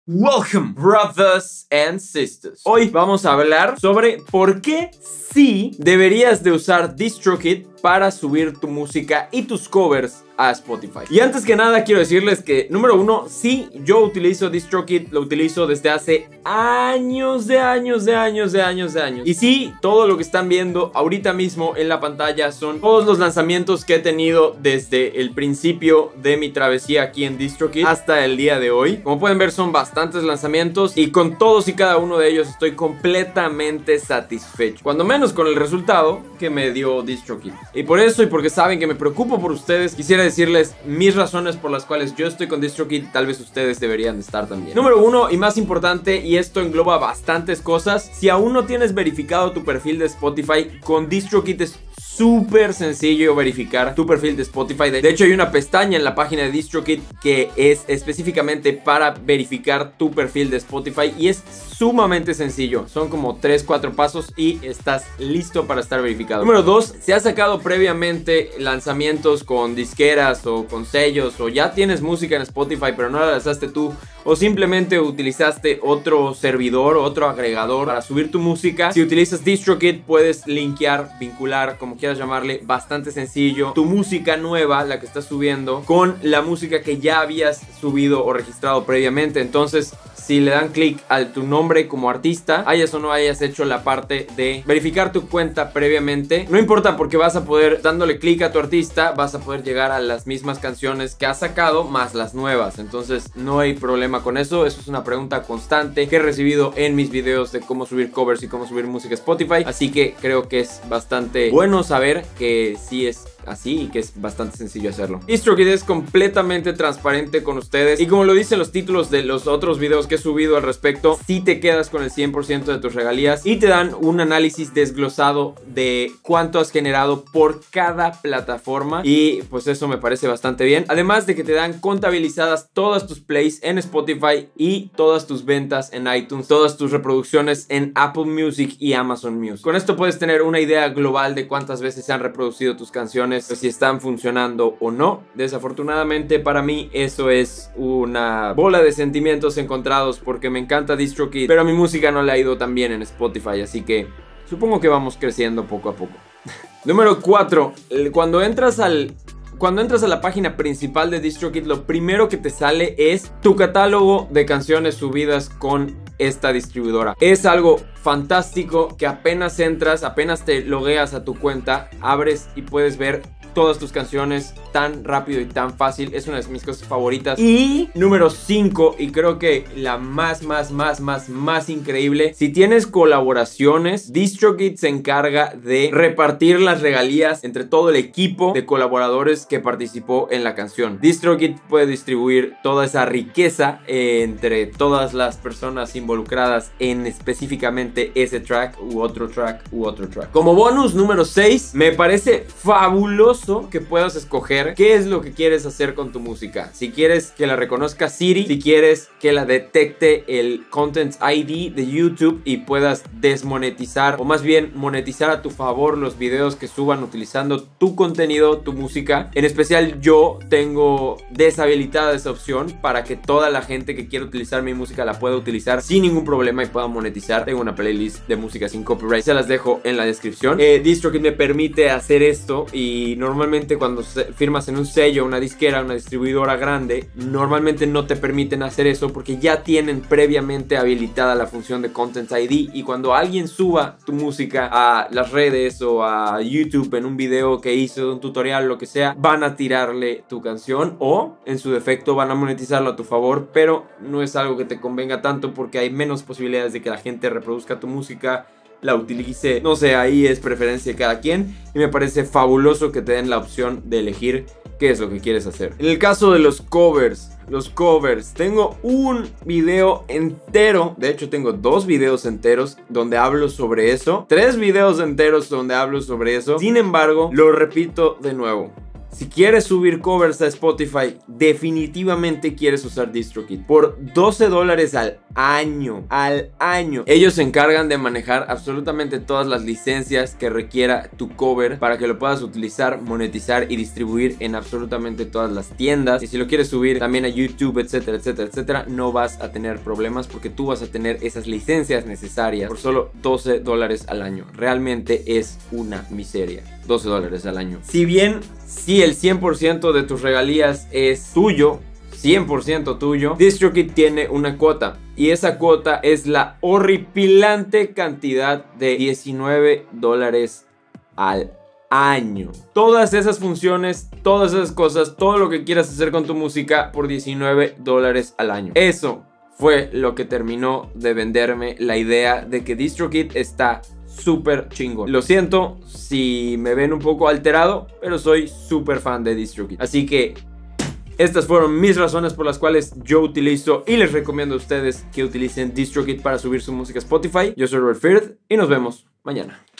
Welcome, brothers and sisters. Hoy vamos a hablar sobre por qué sí deberías de usar DistroKid para subir tu música y tus covers a Spotify. Y antes que nada quiero decirles que, número uno, sí, yo utilizo DistroKid, lo utilizo desde hace años. Y sí, todo lo que están viendo ahorita mismo en la pantalla son todos los lanzamientos que he tenido desde el principio de mi travesía aquí en DistroKid hasta el día de hoy. Como pueden ver, son bastantes lanzamientos y con todos y cada uno de ellos estoy completamente satisfecho, cuando menos con el resultado que me dio DistroKid. Y por eso, y porque saben que me preocupo por ustedes, quisiera decirles mis razones por las cuales yo estoy con DistroKid. Tal vez ustedes deberían de estar también. Número uno, y más importante, y esto engloba bastantes cosas: si aún no tienes verificado tu perfil de Spotify, con DistroKid es súper sencillo verificar tu perfil de Spotify. De hecho, hay una pestaña en la página de DistroKid que es específicamente para verificar tu perfil de Spotify y es sumamente sencillo. Son como 3-4 pasos y estás listo para estar verificado. Número 2, si has sacado previamente lanzamientos con disqueras o con sellos, o ya tienes música en Spotify pero no la lanzaste tú, o simplemente utilizaste otro servidor o otro agregador para subir tu música, si utilizas DistroKid puedes linkear, vincular, como quieras llamarle, bastante sencillo, tu música nueva, la que estás subiendo, con la música que ya habías subido o registrado previamente. Entonces, si le dan clic a tu nombre como artista, hayas o no hayas hecho la parte de verificar tu cuenta previamente, no importa, porque vas a poder, dándole clic a tu artista, vas a poder llegar a las mismas canciones que has sacado más las nuevas. Entonces no hay problema con eso. Eso es una pregunta constante que he recibido en mis videos de cómo subir covers y cómo subir música a Spotify, así que creo que es bastante bueno saber que sí es así y que es bastante sencillo hacerlo. DistroKid es completamente transparente con ustedes y, como lo dicen los títulos de los otros videos que he subido al respecto, sí te quedas con el 100% de tus regalías y te dan un análisis desglosado de cuánto has generado por cada plataforma, y pues eso me parece bastante bien. Además de que te dan contabilizadas todas tus plays en Spotify y todas tus ventas en iTunes, todas tus reproducciones en Apple Music y Amazon Music. Con esto puedes tener una idea global de cuántas veces se han reproducido tus canciones, si están funcionando o no. Desafortunadamente para mí eso es una bola de sentimientos encontrados, porque me encanta DistroKid, pero a mi música no le ha ido tan bien en Spotify, así que supongo que vamos creciendo poco a poco. Número 4, cuando entras a la página principal de DistroKid, lo primero que te sale es tu catálogo de canciones subidas con esta distribuidora. Es algo fantástico que apenas entras, apenas te logueas a tu cuenta, abres y puedes ver todas tus canciones tan rápido y tan fácil. Es una de mis cosas favoritas. Y número 5, y creo que la más increíble: si tienes colaboraciones, DistroKid se encarga de repartir las regalías entre todo el equipo de colaboradores que participó en la canción. DistroKid puede distribuir toda esa riqueza entre todas las personas involucradas en específicamente ese track u otro track. Como bonus, número 6, me parece fabuloso que puedas escoger qué es lo que quieres hacer con tu música. Si quieres que la reconozca Siri, si quieres que la detecte el Content ID de YouTube y puedas desmonetizar, o más bien monetizar a tu favor, los videos que suban utilizando tu contenido, tu música. En especial, yo tengo deshabilitada esa opción para que toda la gente que quiera utilizar mi música la pueda utilizar sin ningún problema y pueda monetizar. Tengo una playlist de música sin copyright, se las dejo en la descripción. DistroKid me permite hacer esto, y normalmente cuando firmas en un sello, una disquera, una distribuidora grande, normalmente no te permiten hacer eso porque ya tienen previamente habilitada la función de Content ID, y cuando alguien suba tu música a las redes o a YouTube en un video que hizo, un tutorial, lo que sea, van a tirarle tu canción, o en su defecto van a monetizarlo a tu favor, pero no es algo que te convenga tanto porque hay menos posibilidades de que la gente reproduzca tu música, la utilice, no sé, ahí es preferencia de cada quien, y me parece fabuloso que te den la opción de elegir qué es lo que quieres hacer. En el caso de los covers, tengo un video entero, de hecho tengo 2 videos enteros donde hablo sobre eso, 3 videos enteros donde hablo sobre eso. Sin embargo, lo repito de nuevo: si quieres subir covers a Spotify, definitivamente quieres usar DistroKid. Por $12 al año. Ellos se encargan de manejar absolutamente todas las licencias que requiera tu cover para que lo puedas utilizar, monetizar y distribuir en absolutamente todas las tiendas. Y si lo quieres subir también a YouTube, etcétera, etcétera, etcétera, no vas a tener problemas porque tú vas a tener esas licencias necesarias por solo $12 al año. Realmente es una miseria. $12 al año. Si bien, si el 100% de tus regalías es tuyo, 100% tuyo, DistroKid tiene una cuota. Y esa cuota es la horripilante cantidad de $19 al año. Todas esas funciones, todas esas cosas, todo lo que quieras hacer con tu música por $19 al año. Eso fue lo que terminó de venderme la idea de que DistroKid está súper chingón. Lo siento si me ven un poco alterado, pero soy súper fan de DistroKid. Así que estas fueron mis razones por las cuales yo utilizo y les recomiendo a ustedes que utilicen DistroKid para subir su música a Spotify. Yo soy Robert Firth y nos vemos mañana.